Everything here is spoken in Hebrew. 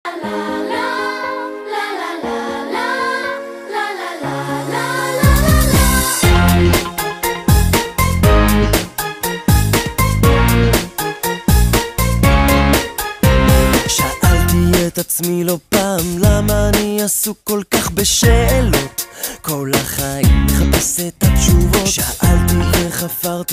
שאלתי את עצמי לא פעם למה אני עסוק כל כך בשאלות, כל החיים מחפש את התשובות. שאלתי וחפרתי